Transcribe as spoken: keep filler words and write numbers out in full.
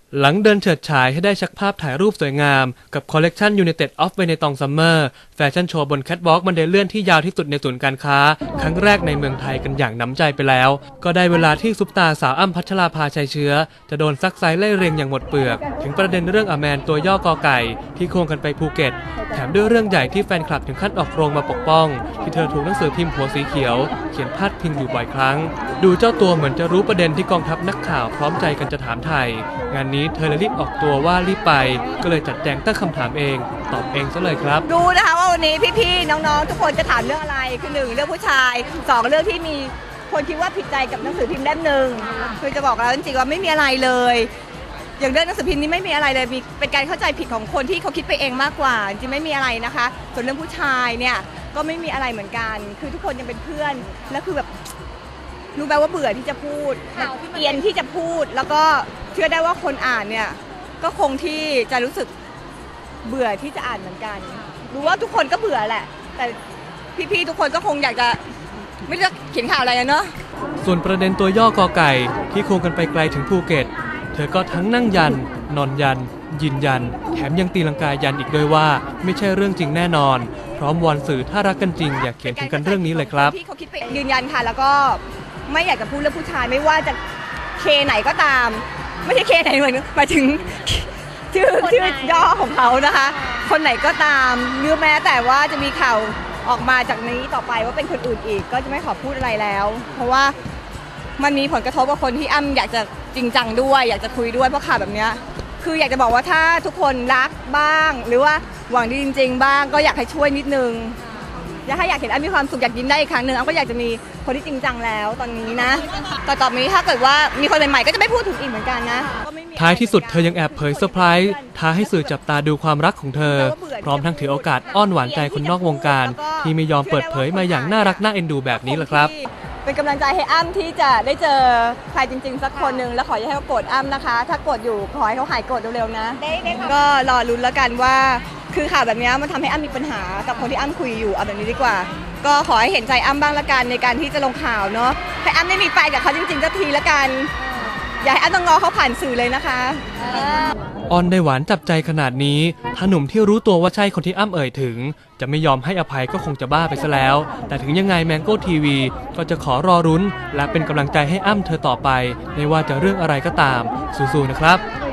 หลังเดินเฉิดฉายให้ได้ชักภาพถ่ายรูปสวยงามกับคอลเลกชัน United of Benetton Summer แฟชั่นโชว์บนแคทวอล์กบันไดเลื่อนที่ยาวที่สุดในศูนย์การค้าครั้งแรกในเมืองไทยกันอย่างน้ำใจไปแล้วก็ได้เวลาที่ซุปตาสาวอ้ำพัชราภาชัยเชื้อจะโดนซักไซไล่เรียงอย่างหมดเปลือกถึงประเด็นเรื่องอแมนตัวย่อกอไก่ที่ควงกันไปภูเก็ตแถมด้วยเรื่องใหญ่ที่แฟนคลับถึงขั้นออกโรงมาปกป้องที่เธอถูกหนังสือพิมพ์หัวสีเขียวเขียนพาดพิงอยู่บ่อยครั้งดูเจ้าตัวเหมือนจะรู้ประเด็นที่กองทัพนักข่าวพร้อมใจกันจะถามไทยงานนี้เธอเลยรีบออกตัวว่ารีบไปก็เลยจัดแจงตั้งคำถามเองตอบเองซะเลยครับดูนะคะว่าวันนี้พี่ๆน้องๆทุกคนจะถามเรื่องอะไรคือหนึ่งเรื่องผู้ชายสองเรื่องที่มีคนคิดว่าผิดใจกับหนังสือพิมพ์เล่มหนึ่งคือจะบอกแล้วจริงๆว่าไม่มีอะไรเลยอย่างเรื่องหนังสือพิมพ์นี้ไม่มีอะไรเลยมีเป็นการเข้าใจผิดของคนที่เขาคิดไปเองมากกว่าจริงๆไม่มีอะไรนะคะส่วนเรื่องผู้ชายเนี่ยก็ไม่มีอะไรเหมือนกันคือทุกคนยังเป็นเพื่อนแล้วคือแบบรู้ไหมว่าเบื่อที่จะพูดเอียนที่จะพูดแล้วก็เชื่อได้ว่าคนอ่านเนี่ยก็คงที่จะรู้สึกเบื่อที่จะอ่านเหมือนกันรู้ว่าทุกคนก็เบื่อแหละแต่พี่ๆทุกคนก็คงอยากจะไม่รู้จะเขียนข่าวอะไรเนาะส่วนประเด็นตัวย่อกอไก่ที่โคงกันไปไกลถึงภูเก็ตเธอก็ทั้งนั่งยันนอนยันยืนยันแถมยังตีลังกายันอีกด้วยว่าไม่ใช่เรื่องจริงแน่นอนพร้อมวอนสื่อถ้ารักกันจริงอยากเขียนถึงกันเรื่องนี้เลยครับที่เขาคิดไปยืนยันค่ะแล้วก็ไม่อยากจะพูดเรื่องผู้ชายไม่ว่าจะเคไหนก็ตามไม่ใช่เคไหนเหมือนหมายถึงชื่อชื่อย่อของเขานะคะคนไหนก็ตามหรือแม้แต่ว่าจะมีข่าวออกมาจากนี้ต่อไปว่าเป็นคนอื่นอีกก็จะไม่ขอพูดอะไรแล้วเพราะว่ามันมีผลกระทบกับคนที่อ้ำอยากจะจริงจังด้วยอยากจะคุยด้วยเพราะข่าวแบบนี้คืออยากจะบอกว่าถ้าทุกคนรักบ้างหรือว่าหวังดีจริงๆบ้างก็อยากให้ช่วยนิดนึงอยากให้อยากเห็นอ้ำมีความสุขอยากยิ้มได้อีกครั้งหนึ่งอ้ำก็อยากจะมีคนที่จริงจังแล้วตอนนี้นะต่อต่อนี้ถ้าเกิดว่ามีคนใหม่ๆก็จะไม่พูดถึงอีกเหมือนกันนะท้ายที่สุดเธอยังแอบเผยเซอร์ไพรส์ท้าให้สื่อจับตาดูความรักของเธอพร้อมทั้งถือโอกาสอ้อนหวานใจคนนอกวงการที่ไม่ยอมเปิดเผยมาอย่างน่ารักน่าเอ็นดูแบบนี้แหละครับเป็นกำลังใจให้อ้ำที่จะได้เจอใครจริงๆสักคนหนึ่งแล้วขอให้เขาโกรธอ้ำนะคะถ้าโกรธอยู่ขอให้เขาหายโกรธเร็วๆนะก็รอลุ้นแล้วกันว่าคือข่าวแบบนี้มันทำให้อ้ำมีปัญหากับคนที่อ้ำคุยอยู่เอาแบบนี้ดีกว่าก็ขอให้เห็นใจอ้ำบ้างละกันในการที่จะลงข่าวเนาะให้อ้ำได้มีไปกับเขาจริงๆสักทีละกันอย่าให้อ้ำต้องงอเขาผ่านสื่อเลยนะคะออนได้หวานจับใจขนาดนี้ถ้าหนุ่มที่รู้ตัวว่าใช่คนที่อ้ำเอ่ยถึงจะไม่ยอมให้อภัยก็คงจะบ้าไปซะแล้วแต่ถึงยังไงแมงโก้ทีวีก็จะขอรอรุ้นและเป็นกำลังใจให้อ้ำเธอต่อไปไม่ว่าจะเรื่องอะไรก็ตามสู้ๆนะครับ